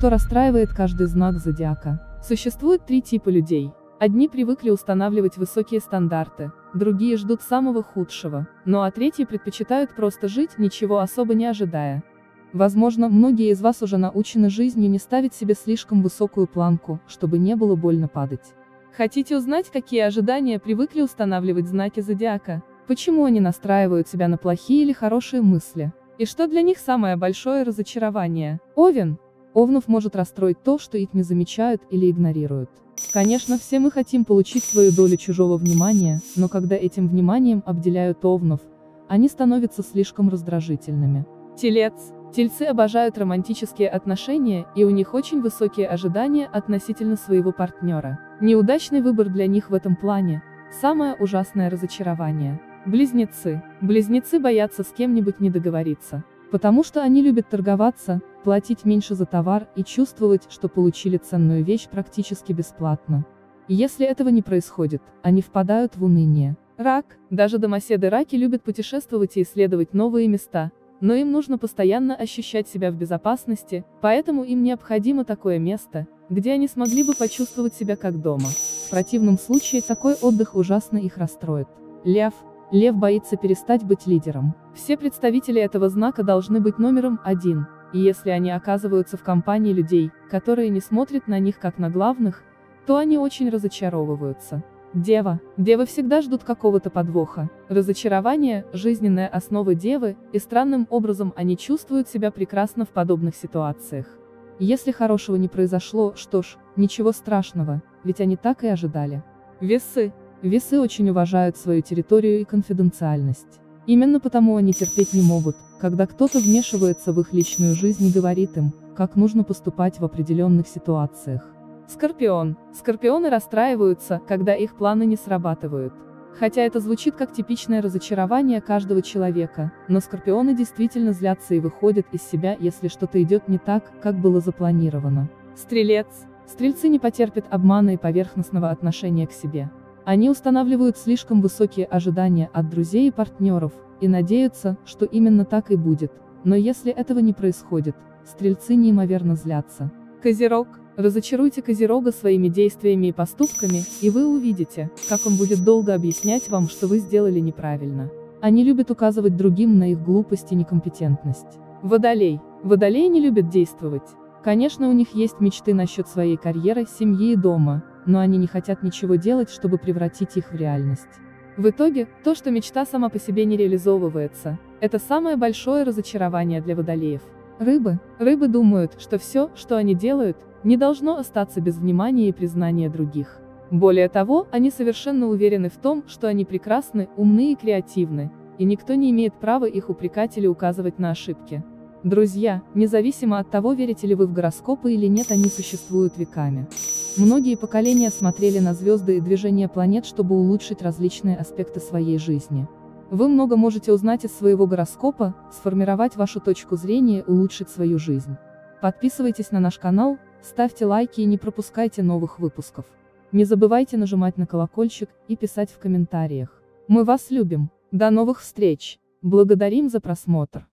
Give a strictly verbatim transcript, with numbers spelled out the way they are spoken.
что расстраивает каждый знак зодиака. Существует три типа людей. Одни привыкли устанавливать высокие стандарты, другие ждут самого худшего, ну а третьи предпочитают просто жить, ничего особо не ожидая. Возможно, многие из вас уже научены жизнью не ставить себе слишком высокую планку, чтобы не было больно падать. Хотите узнать, какие ожидания привыкли устанавливать знаки зодиака? Почему они настраивают себя на плохие или хорошие мысли? И что для них самое большое разочарование? Овен. Овнов может расстроить то, что их не замечают или игнорируют. Конечно, все мы хотим получить свою долю чужого внимания, но когда этим вниманием обделяют овнов, они становятся слишком раздражительными. Телец. Тельцы обожают романтические отношения, и у них очень высокие ожидания относительно своего партнера. Неудачный выбор для них в этом плане – самое ужасное разочарование. Близнецы. Близнецы боятся с кем-нибудь не договориться, потому что они любят торговаться, платить меньше за товар и чувствовать, что получили ценную вещь практически бесплатно. И если этого не происходит, они впадают в уныние. Рак. Даже домоседы-раки любят путешествовать и исследовать новые места, но им нужно постоянно ощущать себя в безопасности, поэтому им необходимо такое место, где они смогли бы почувствовать себя как дома. В противном случае такой отдых ужасно их расстроит. Лев. Лев боится перестать быть лидером. Все представители этого знака должны быть номером один, и если они оказываются в компании людей, которые не смотрят на них как на главных, то они очень разочаровываются. Дева. Девы всегда ждут какого-то подвоха. Разочарование – жизненная основа девы, и странным образом они чувствуют себя прекрасно в подобных ситуациях. Если хорошего не произошло, что ж, ничего страшного, ведь они так и ожидали. Весы. Весы очень уважают свою территорию и конфиденциальность. Именно потому они терпеть не могут, когда кто-то вмешивается в их личную жизнь и говорит им, как нужно поступать в определенных ситуациях. Скорпион. Скорпионы расстраиваются, когда их планы не срабатывают. Хотя это звучит как типичное разочарование каждого человека, но скорпионы действительно злятся и выходят из себя, если что-то идет не так, как было запланировано. Стрелец. Стрельцы не потерпят обмана и поверхностного отношения к себе. Они устанавливают слишком высокие ожидания от друзей и партнеров, и надеются, что именно так и будет, но если этого не происходит, стрельцы неимоверно злятся. Козерог. Разочаруйте Козерога своими действиями и поступками, и вы увидите, как он будет долго объяснять вам, что вы сделали неправильно. Они любят указывать другим на их глупость и некомпетентность. Водолей. Водолеи не любят действовать. Конечно, у них есть мечты насчет своей карьеры, семьи и дома, но они не хотят ничего делать, чтобы превратить их в реальность. В итоге, то, что мечта сама по себе не реализовывается, это самое большое разочарование для водолеев. Рыбы. Рыбы думают, что все, что они делают, не должно остаться без внимания и признания других. Более того, они совершенно уверены в том, что они прекрасны, умны и креативны, и никто не имеет права их упрекать или указывать на ошибки. Друзья, независимо от того, верите ли вы в гороскопы или нет, они существуют веками. Многие поколения смотрели на звезды и движение планет, чтобы улучшить различные аспекты своей жизни. Вы много можете узнать из своего гороскопа, сформировать вашу точку зрения и улучшить свою жизнь. Подписывайтесь на наш канал, ставьте лайки и не пропускайте новых выпусков. Не забывайте нажимать на колокольчик и писать в комментариях. Мы вас любим. До новых встреч. Благодарим за просмотр.